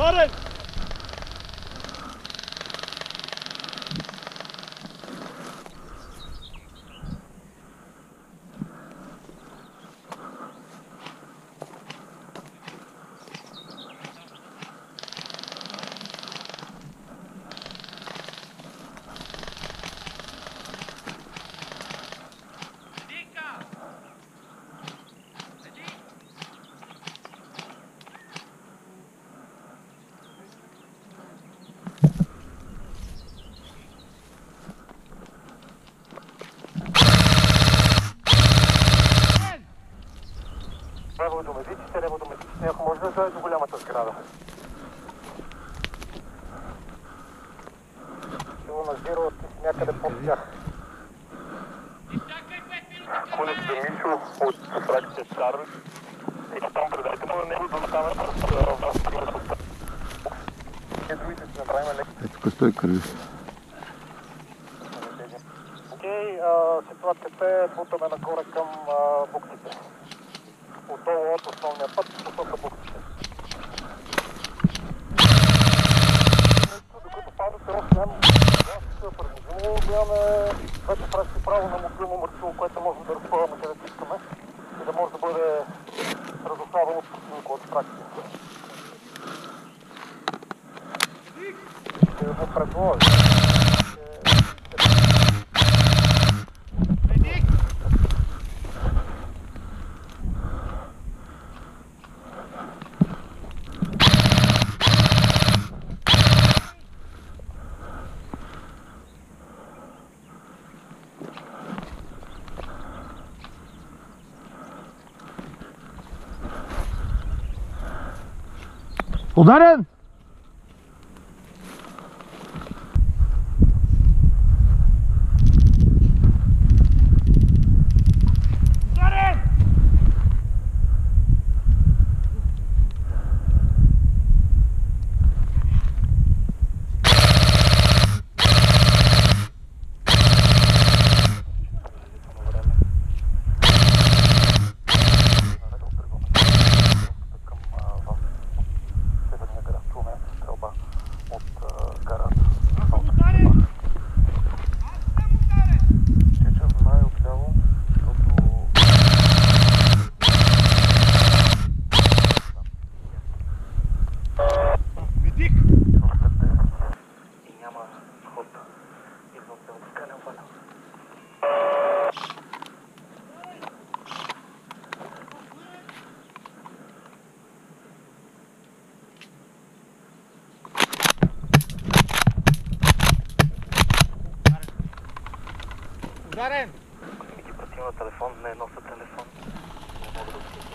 Ударен! Лево до медиците, ако може да е до голямата сграда. Силно назира някъде под тях. Колето за Мишо от фракция Чарли. И там предайте му на него да остане с вас примерно. И другите си направим леко. Тук стой кърви. Окей, ситуацията е бутаме нагоре към буксите. Отдолу от основния път, посока буксите. Докато падате Рослян, имаме вече пращи право на мобилно маршрут, което можем да разполагаме където искаме и да може да бъде разоснавано от противника от фракция. Ще го предложа. Ударен! Ударен! Ми ги пратим на телефон, не нося телефон. Не мога да отида.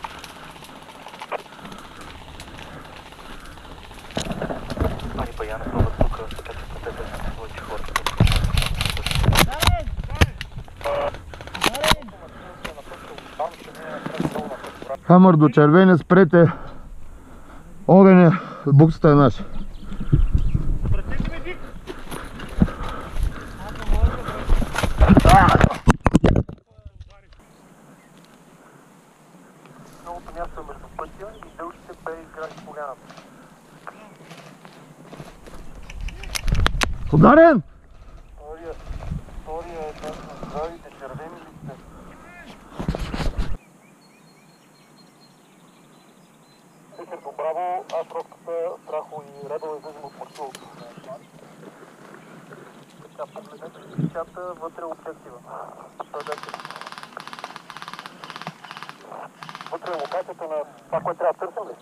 Ани Баяна пробват тук, така че пътете са своите хора. Ударен! Хамър до червения, спрете. Огъня, буксата е наша. Пратете ми дик! Новото място е между пътя и дългите бе изгради поляната. Ударен! Втория е част на здравите червени листе. Сесерко, браво, аз роската Страхо и Редо излизам от маршрута. Така, погледнете чата вътре обектива. Вътре е локацията на това, което трябва да търсим ли?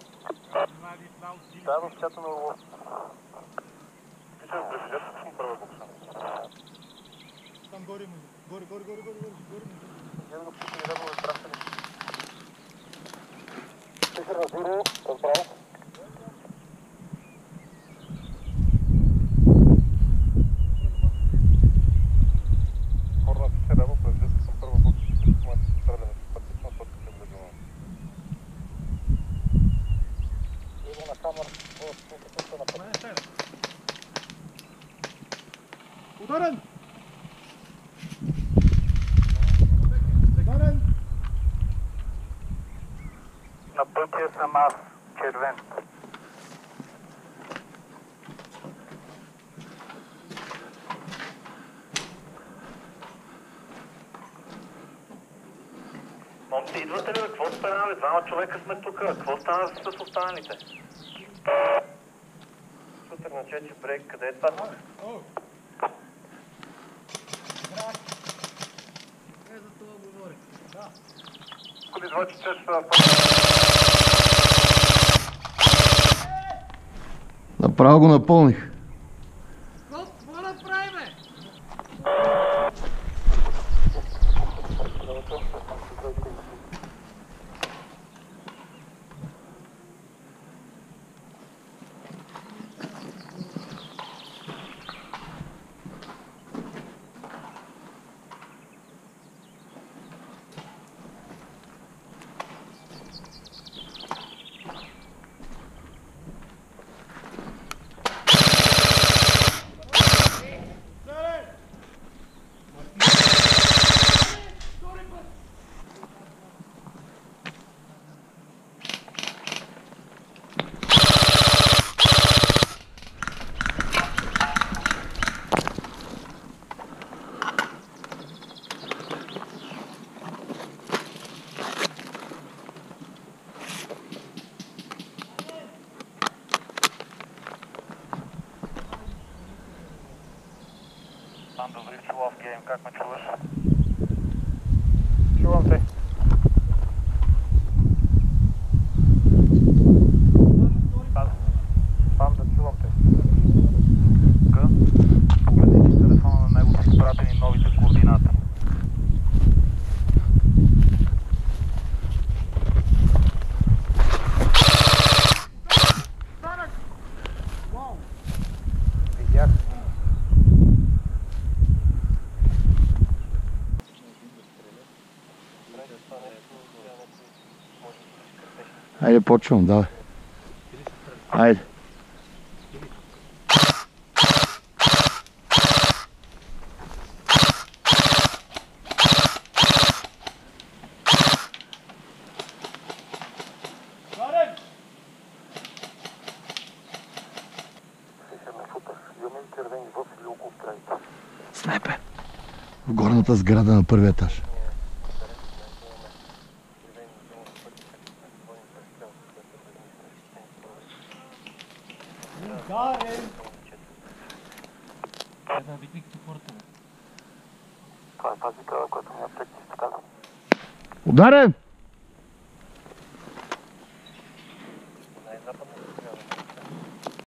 Да, в чата на Орлов. Пишеш президента, съм първа букса. Там горе му. Горе. Я да го пишем и да го изпращали. Пишер на Зиро, разбрал. Хорна пише Рево, президента, съм първа букса. Моето стреляне, симпатично, точка се влезено. Иво на камър, на пътя. Ударен! На пътя съм аз, червен. Момци, идвате ли? Какво стана? Двама човека сме тук. Какво стана с останалите? Сутър на 4 брейк, къде е това тук? За това говорих. Да. Куди звъчи, че Направо го напълних. Какво направиме? Там добри чулов гейм, как ме чуваш? Чувам те. Панда, чувам те. Г. Погледни с телефона на него, са изпратени новите координати. Видях. Айде, почвам, давай. Айде. Снайпер. В горната сграда на първия етаж. Ударен! Това е тази кара, която ми е аптеки, така. Ударен!